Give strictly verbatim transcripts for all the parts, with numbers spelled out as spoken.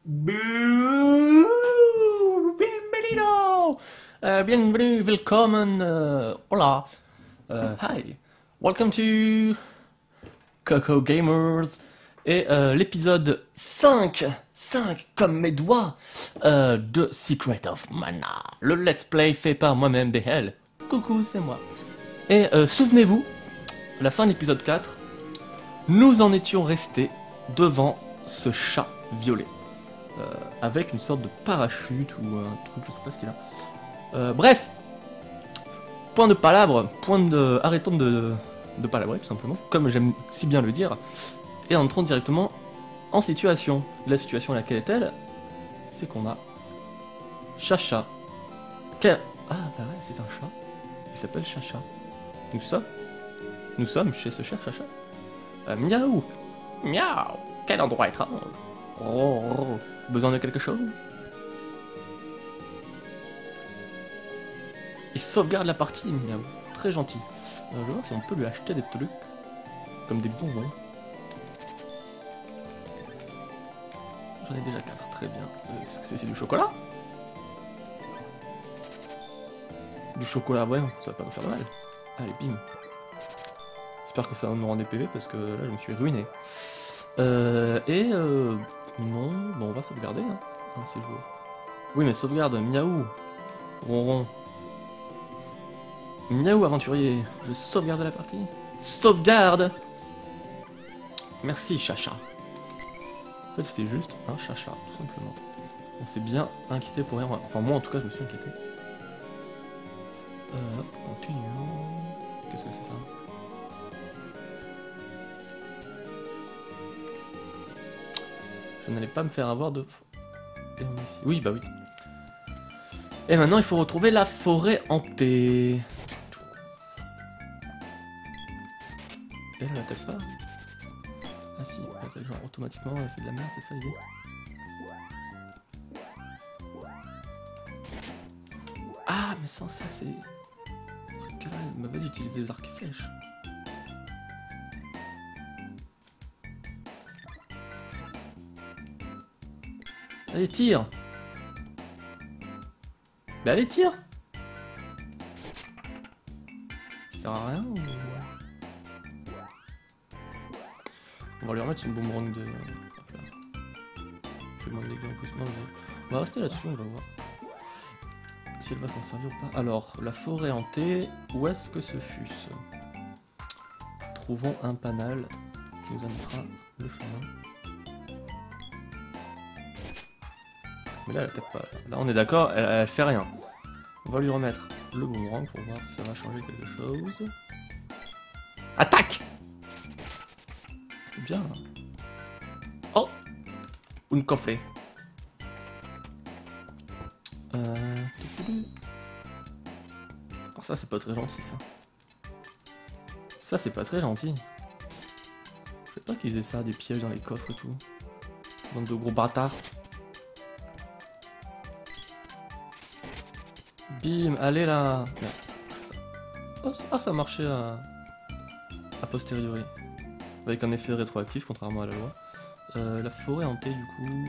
Bienvenido! Uh, bienvenue, willkommen, uh, hola. Uh, hi. Welcome to Coco Gamers. Et euh, l'épisode cinq, cinq comme mes doigts, euh, de Secret of Mana. Le let's play fait par moi-même, D L. Coucou, c'est moi. Et euh, souvenez-vous, à la fin de l'épisode quatre, nous en étions restés devant ce chat violet. Euh, avec une sorte de parachute ou un truc, je sais pas ce qu'il a. Euh, bref, point de palabre, point de... arrêtons de, de palabrer tout simplement, comme j'aime si bien le dire, et entrons directement en situation. La situation laquelle est-elle? C'est qu'on a Chacha. Quel... Ah bah ouais, c'est un chat. Il s'appelle Chacha. Nous sommes Nous sommes chez ce cher Chacha. Euh, miaou. Miaou. Quel endroit étrange. Oh, oh. Besoin de quelque chose? Il sauvegarde la partie, miaou. Très gentil. Euh, je vais voir si on peut lui acheter des trucs. Comme des bonbons. J'en ai déjà quatre, très bien. Euh, Qu'est-ce que c'est? C'est du chocolat? Du chocolat, ouais, ça va pas me faire de mal. Allez, bim. J'espère que ça va me rendre des P V parce que là je me suis ruiné. Euh, et euh, non, bon on va sauvegarder, hein, un séjour. Oui mais sauvegarde, miaou, ronron. Miaou aventurier, je sauvegarde la partie. Sauvegarde. Merci Chacha. En fait c'était juste un Chacha, tout simplement. On s'est bien inquiété pour rien, enfin moi en tout cas je me suis inquiété. Euh, hop, continuons. Qu'est-ce que c'est ça? Je n'allais pas me faire avoir de... Oui, bah oui. Et maintenant, il faut retrouver la forêt hantée. Et elle n'attaque pas? Ah si, elle attaque genre automatiquement, elle fait de la merde, c'est ça l'idée? Ah, mais sans ça, c'est... Bah vas-y, utilise des arcs et flèches. Allez, tire! Bah allez, tire! Ça sert à rien ou... On va lui remettre une boomerang de... Hop là. Je vais demander des gars en plus. Non, on va rester là-dessus, on va voir. Si elle va s'en servir ou pas. Alors, la forêt hantée, où est-ce que ce fût? Trouvons un panal qui nous indiquera le chemin. Mais là, elle attaque pas. Là, on est d'accord, elle, elle fait rien. On va lui remettre le boomerang pour voir si ça va changer quelque chose. Attaque! Bien. Oh! Une coffret. Euh... Alors ça, c'est pas très gentil, ça. Ça, c'est pas très gentil. Je sais pas qu'ils faisaient ça, des pièges dans les coffres et tout. Bande de gros bâtards. Bim, allez là. Oh, ah, ça marchait à... a posteriori. Avec un effet rétroactif, contrairement à la loi. Euh, la forêt hantée, du coup...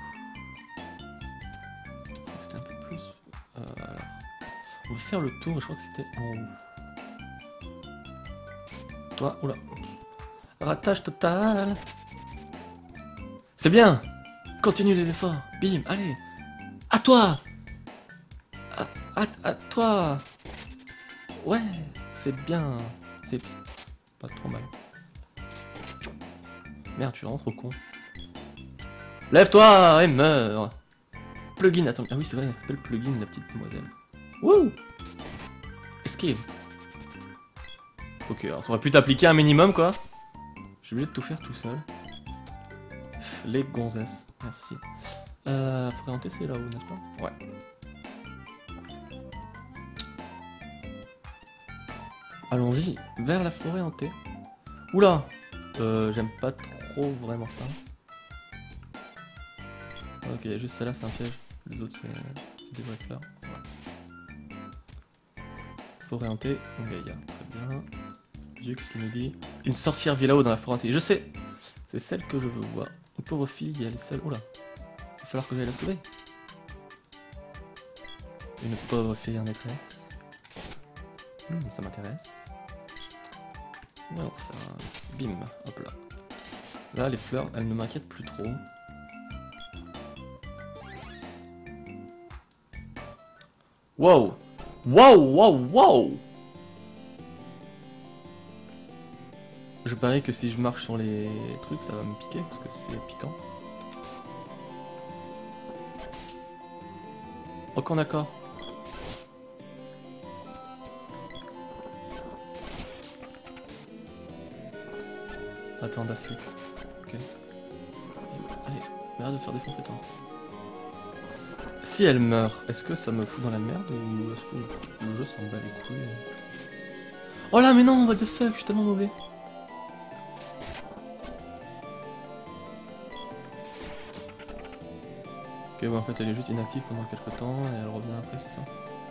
C'était un peu plus... Euh, alors... On va faire le tour, et je crois que c'était en haut. Toi, oula. Ratage total. C'est bien. Continue les efforts. Bim, allez. À toi. À, à, à toi. Ouais, c'est bien. C'est pas trop mal. Merde, tu es vraiment trop con. Lève-toi et meurs. Plugin, attends. Ah oui, c'est vrai, elle s'appelle Plugin, la petite demoiselle. Wouh. Escape. Ok, alors t'aurais pu t'appliquer un minimum, quoi. Je suis obligé de tout faire tout seul. Les gonzesses, merci. Euh, faudrait hanter, c'est là-haut, n'est-ce pas? Ouais. Allons-y, vers la forêt hantée. Oula. Euh, j'aime pas trop vraiment ça. Ok, juste celle-là, c'est un piège. Les autres, c'est des vraies fleurs. Ouais. Forêt hantée, Gaïa, très bien. Dieu, qu'est-ce qu'il nous dit? Une sorcière vit là-haut dans la forêt hantée. Je sais. C'est celle que je veux voir. Une pauvre fille, elle est seule. Oula. falloir que j'aille la sauver. Une pauvre fille en détresse. Hmm, ça m'intéresse. Alors ça... Bim, hop là. Là, les fleurs, elles ne m'inquiètent plus trop. Wow! Wow, wow, wow! Je parie que si je marche sur les trucs, ça va me piquer, parce que c'est piquant. Ok, d'accord. Attends, d'affût. Ok. Allez, arrête de te faire défoncer, toi. Si elle meurt, est-ce que ça me fout dans la merde ou est-ce que le jeu s'en bat les couilles? Oh là, mais non, what the fuck, je suis tellement mauvais. Ok, bon, en fait, elle est juste inactive pendant quelques temps et elle revient après, c'est ça?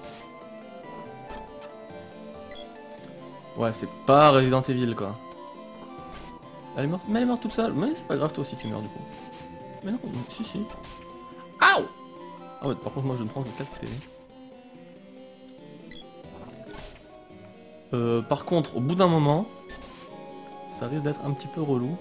Ouais, c'est pas Resident Evil, quoi. Elle est morte, mais elle est morte toute seule. Mais c'est pas grave, toi aussi tu meurs du coup. Mais non, si, si. Aouh! Ah ouais, par contre, moi je ne prends que quatre P V. Euh, par contre, au bout d'un moment, ça risque d'être un petit peu relou.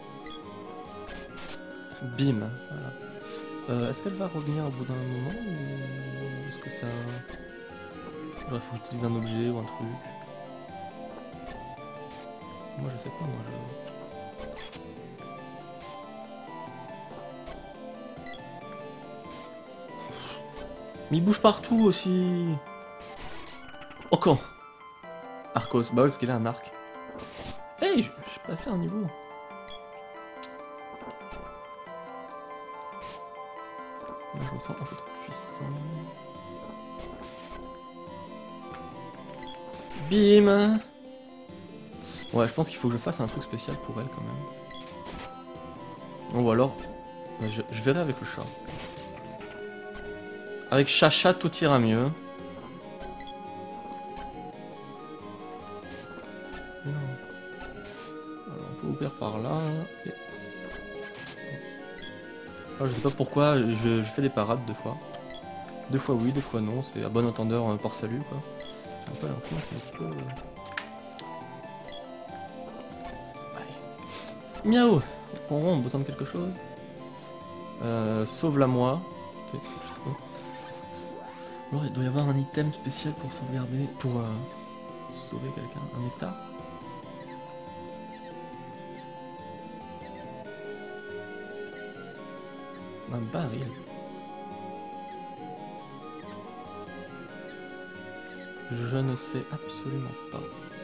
Bim, voilà. Euh, est-ce qu'elle va revenir au bout d'un moment ou est-ce que ça... Il faut que j'utilise un objet ou un truc. Moi je sais pas, moi je... Mais il bouge partout aussi. Oh quand Arcos, bah ouais, parce qu'il a un arc. Hey, je suis passé un niveau. Là, je me sens un peu trop puissant. Bim. Ouais, je pense qu'il faut que je fasse un truc spécial pour elle quand même. Ou alors, je, je verrai avec le chat. Avec Chacha, tout ira mieux. Non. Alors, on peut ouvrir par là. Et... Alors, je sais pas pourquoi, je, je fais des parades deux fois. Deux fois oui, deux fois non, c'est à bon entendeur euh, par salut quoi. J'ai un peu l'impression que c'est un petit peu... Euh... Allez. Miaou. On a besoin de quelque chose. Euh, Sauve-la moi. Je sais pas. Alors, il doit y avoir un item spécial pour sauvegarder, pour euh, sauver quelqu'un, un nectar. Un baril. Je ne sais absolument pas.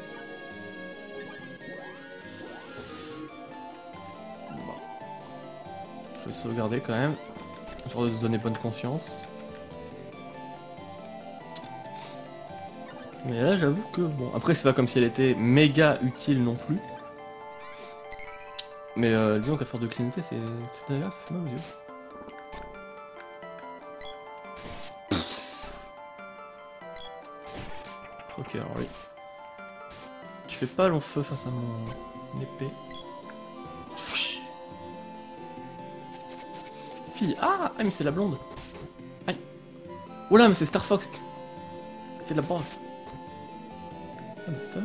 Bon. Je vais sauvegarder quand même, histoire de se donner bonne conscience. Mais là j'avoue que bon, après c'est pas comme si elle était méga utile non plus. Mais euh, disons qu'à force de clignoter c'est agréable, ça fait mal aux yeux. Ok alors oui. Tu fais pas long feu face à mon épée. Fille, ah, ah mais c'est la blonde. Aïe. Oula mais c'est Star Fox. Elle fait de la boxe. What the fuck?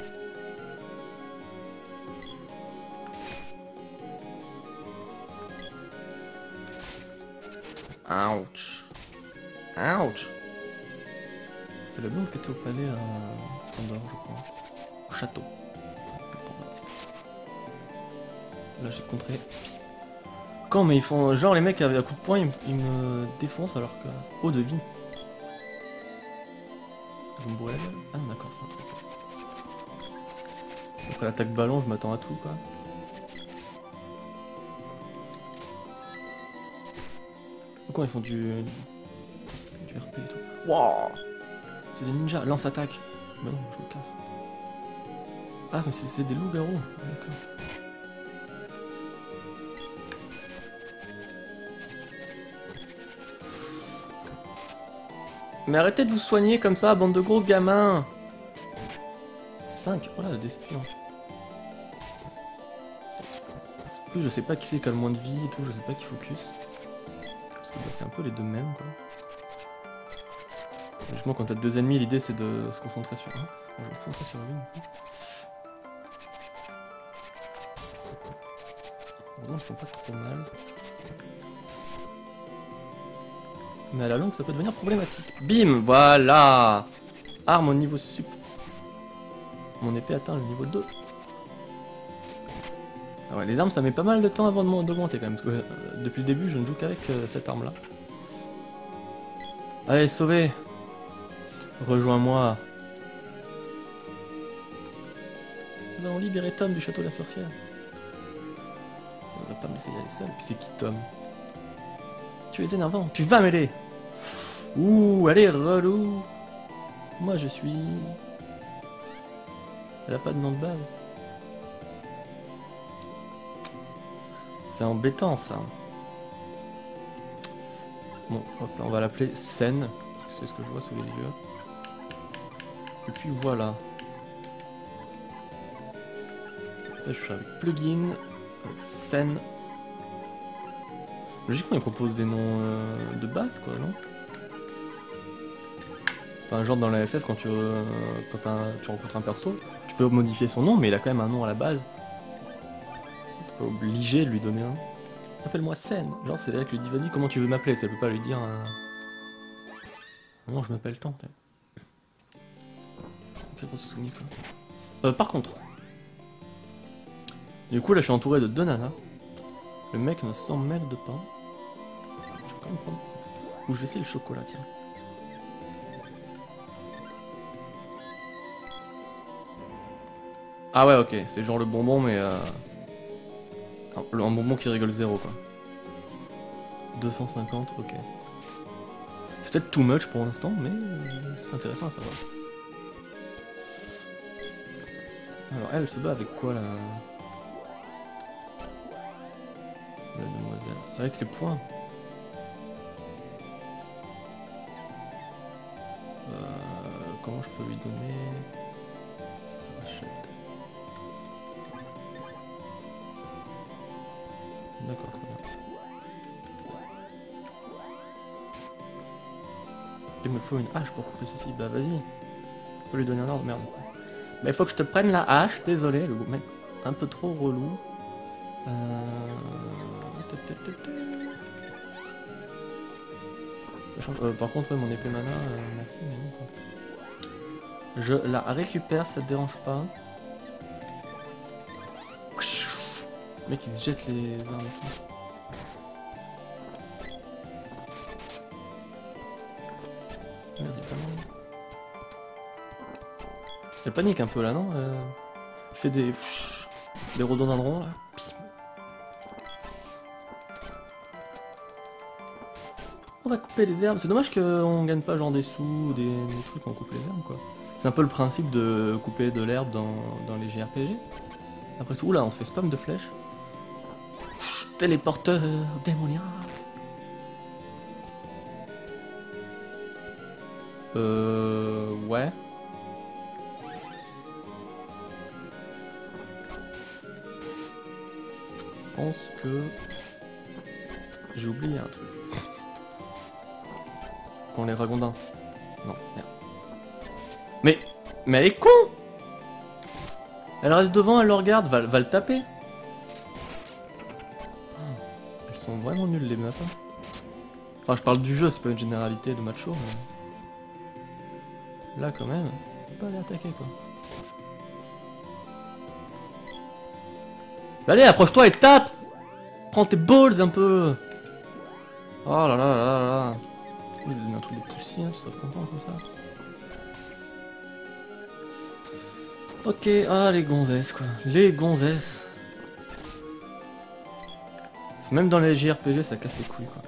Ouch. Ouch. C'est la blonde qui était au palais à Pandore, je crois. Au château. Là j'ai contré. Quand mais ils font... Genre les mecs avec un coup de poing ils, ils me défoncent alors que... Eau de vie. Vous me brûlez? Ah non d'accord ça. Après l'attaque ballon je m'attends à tout quoi. Pourquoi ils font du... du R P et tout. Wouah. C'est des ninjas, lance-attaque. Bah non, je me casse. Ah mais c'est des loups-garous, d'accord. Mais arrêtez de vous soigner comme ça, bande de gros gamins. cinq, oh là la déception. En plus je sais pas qui c'est qui a le moins de vie et tout, je sais pas qui focus. Parce que bah, c'est un peu les deux mêmes quoi. Logiquement quand t'as deux ennemis l'idée c'est de se concentrer sur un. Je vais me concentrer sur lui. Heureusement ils font pas trop mal. Mais à la longue ça peut devenir problématique. Bim, voilà. Arme au niveau sup. Mon épée atteint le niveau deux. Ah ouais, les armes ça met pas mal de temps avant d'augmenter quand même, parce que euh, depuis le début je ne joue qu'avec euh, cette arme là. Allez, sauvé. Rejoins-moi. Nous allons libérer Tom du château de la sorcière. On va pas me laisser y aller seul, puis c'est qui Tom? Tu es énervant, tu vas m'aider. Ouh, allez, relou. Moi je suis... Elle a pas de nom de base. C'est embêtant ça. Bon, hop là, on va l'appeler Sen, parce que c'est ce que je vois sous les yeux. Et puis voilà. Ça, je suis avec plugin, avec Sen. Logiquement, il propose des noms euh, de base, quoi, non? Enfin, genre dans la F F, quand tu, euh, quand un, tu rencontres un perso, tu peux modifier son nom, mais il a quand même un nom à la base. T'es pas obligé de lui donner un. Appelle-moi Sen. Genre, c'est elle qui lui dit, vas-y, comment tu veux m'appeler? Tu peux pas lui dire. Euh... Non, je m'appelle tant. Quelle grosse soumise, quoi. Euh, par contre. Du coup, là, je suis entouré de deux nanas. Le mec ne s'en mêle de pas. Je vais quand même prendre. Ou je vais essayer le chocolat, tiens. Ah ouais, ok, c'est genre le bonbon, mais euh... un bonbon qui rigole zéro, quoi. deux cent cinquante, ok. C'est peut-être too much pour l'instant, mais euh, c'est intéressant à savoir. Alors, elle se bat avec quoi, là? La demoiselle. Avec les points. Euh, comment je peux lui donner... Achète. D'accord, très bien. Il me faut une hache pour couper ceci. Bah vas-y. Je peux lui donner un ordre, merde. Bah il faut que je te prenne la hache, désolé, le mec un peu trop relou. Euh... Sachant... Euh, par contre, ouais, mon épée mana, euh, merci, mais non. Quoi. Je la récupère, ça te dérange pas. Le mec il se jette les armes. Merde, il est pas mal. Il panique un peu là, non euh... Il fait des... des rhododendrons là. On va couper les herbes. C'est dommage qu'on gagne pas genre des sous ou des... des trucs quand on coupe les herbes quoi. C'est un peu le principe de couper de l'herbe dans... dans les J R P G. Après tout, là on se fait spam de flèches. Téléporteur démoniaque. Euh... Ouais. Je pense que... J'ai oublié un truc. Quand les ragondins. Non, merde. Mais... Mais elle est con! Elle reste devant, elle le regarde, va, va le taper. Elles sont vraiment nulles les meufs. Hein. Enfin, je parle du jeu, c'est pas une généralité de macho, mais... Là, quand même, on peut pas aller attaquer, quoi. Allez, approche-toi et tape! Prends tes balls un peu! Oh là là là là là! Il lui donne un truc de poussière, tu serais content comme ça. Ok, ah les gonzesses quoi, les gonzesses. Même dans les J R P G ça casse les couilles quoi.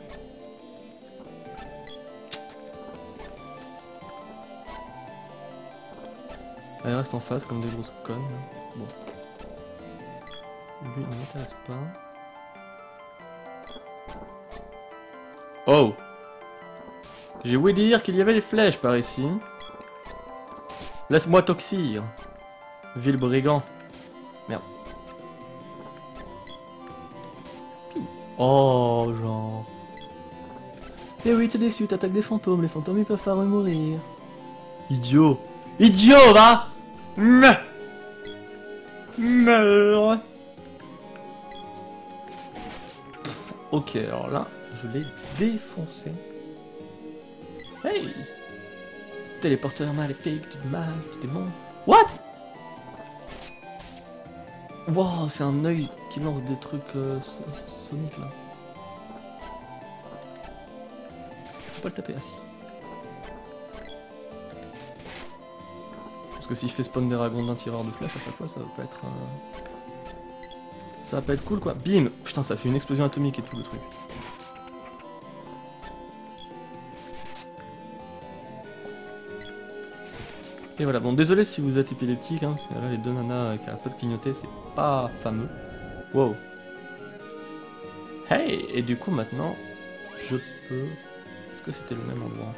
Elle reste en face comme des grosses connes. Bon. Lui il ne m'intéresse pas. Oh! J'ai ouï dire qu'il y avait des flèches par ici. Laisse-moi toxir. Ville brigand. Merde. Oh, genre. Eh oui, t'es déçu, t'attaques des fantômes, les fantômes ils peuvent pas mourir. Idiot. Idiot, va. Meurs. Meurs. Ok, alors là, je l'ai défoncé. Hey. Téléporteur maléfique du mal, du démon. What? Wow, c'est un œil qui lance des trucs euh, soniques là. Je peux pas le taper, ah si. Parce que s'il fait spawn des dragons d'un tireur de flèche à chaque fois, ça va pas être... Euh... Ça va pas être cool quoi. Bim. Putain, ça fait une explosion atomique et tout le truc. Et voilà, bon désolé si vous êtes épileptique, hein, parce que là les deux nanas qui arrêtent pas de clignoter, c'est pas fameux. Wow. Hey. Et du coup maintenant, je peux... Est-ce que c'était le même endroit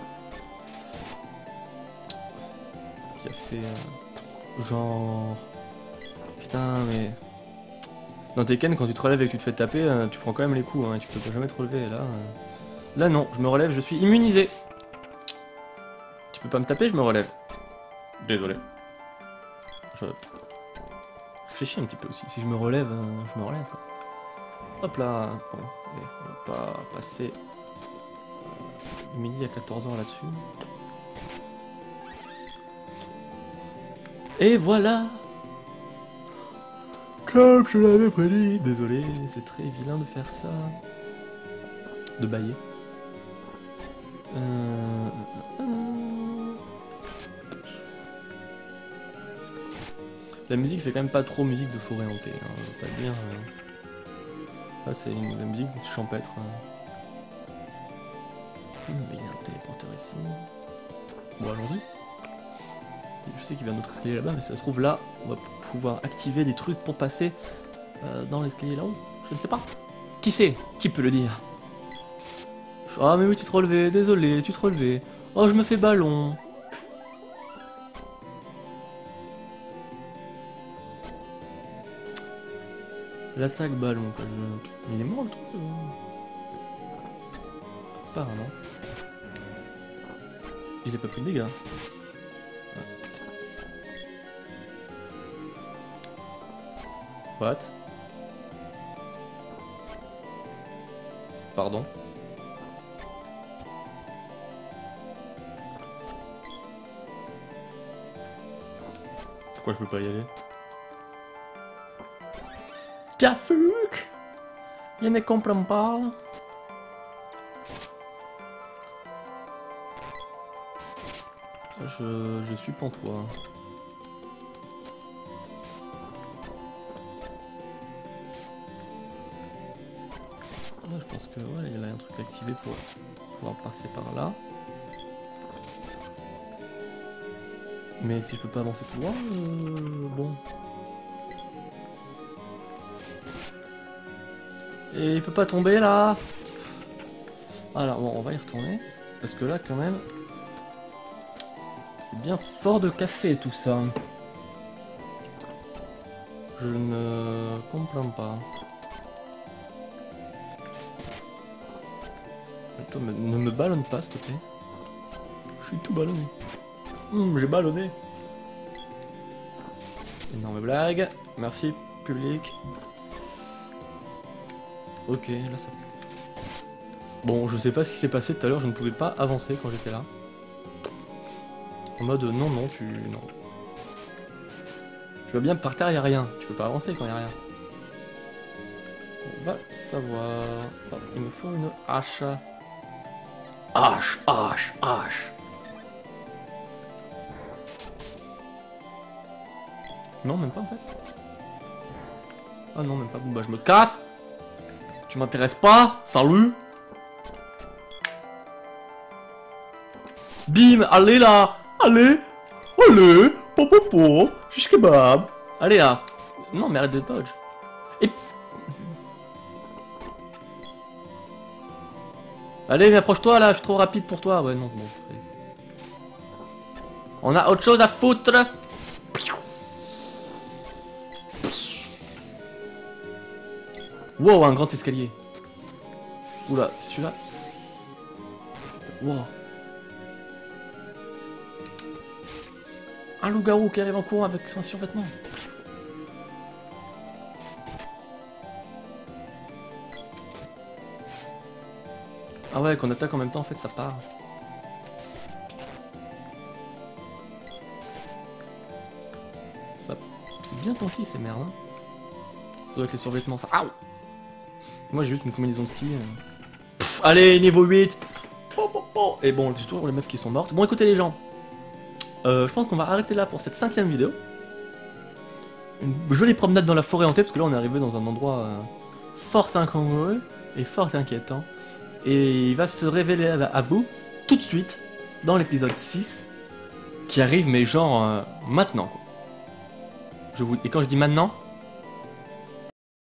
qui a fait... Euh... Genre... Putain mais... Dans Tekken, quand tu te relèves et que tu te fais taper, euh, tu prends quand même les coups, hein, et tu peux jamais te relever, et là... Euh... Là non, je me relève, je suis immunisé. Tu peux pas me taper, je me relève. Désolé. Je réfléchis un petit peu aussi. Si je me relève, euh, je me relève. Quoi. Hop là. Bon, allez, on va pas passer euh, midi à quatorze heures là-dessus. Et voilà. Comme je l'avais prédit. Désolé, c'est très vilain de faire ça. De bailler. Euh... euh, euh... La musique fait quand même pas trop musique de forêt hantée, hein, je veux pas dire. Euh... Là c'est une... la musique champêtre. Hein. Hum, il y a un téléporteur ici. Bon allons-y. Je sais qu'il y a un autre escalier là-bas, mais si ça se trouve là, on va pouvoir activer des trucs pour passer euh, dans l'escalier là-haut. Je ne sais pas. Qui sait? Qui peut le dire? Ah mais oui tu te relevais, désolé, tu te relevais. Oh je me fais ballon. L'attaque ballon quoi, je... Il est mort le truc euh... Apparemment. Il a pas pris de dégâts. Ah, putain. What? Pardon? Pourquoi je peux pas y aller? Cafuk! Je ne comprends pas. Je, je suis pantois. Là, je pense que ouais, il y a un truc activé pour pouvoir passer par là. Mais si je peux pas avancer tout droit, euh, bon. Et il peut pas tomber là. Alors bon, on va y retourner. Parce que là, quand même, c'est bien fort de café tout ça. Je ne comprends pas. Toi, ne me ballonne pas, s'il te plaît. Je suis tout ballonné. Mmh, j'ai ballonné. Énorme blague. Merci, public. Ok, là ça... Bon, je sais pas ce qui s'est passé tout à l'heure, je ne pouvais pas avancer quand j'étais là. En mode, non, non, tu... non. Je vois bien, par terre, il n'y a rien. Tu peux pas avancer quand il n'y a rien. On va savoir... Oh, il me faut une hache. Hache, hache, hache. Non, même pas en fait. Ah non, même pas. Bon bah je me casse. Tu m'intéresses pas. Salut. Bim, allez là. Allez. Allez. Popopo. Shish kebab. Allez là. Non mais arrête de dodge. Et... Allez, mais approche-toi là, je suis trop rapide pour toi. Ouais, non, bon. On a autre chose à foutre. Wow, un grand escalier. Oula, celui-là. Wow. Un loup-garou qui arrive en courant avec son survêtement. Ah ouais, qu'on attaque en même temps, en fait, ça part. Ça... C'est bien tanky, ces merdes. Hein. Ça doit être les survêtements, ça. Aouh. Moi, j'ai juste une combinaison de ski. Euh... Pff, allez, niveau huit. Et bon, c'est toujours les meufs qui sont mortes. Bon, écoutez les gens. Euh, je pense qu'on va arrêter là pour cette cinquième vidéo. Une jolie promenade dans la forêt hantée, parce que là, on est arrivé dans un endroit euh, fort incongru et fort inquiétant. Et il va se révéler à vous tout de suite dans l'épisode six qui arrive mais genre euh, maintenant quoi. Je vous... Et quand je dis maintenant,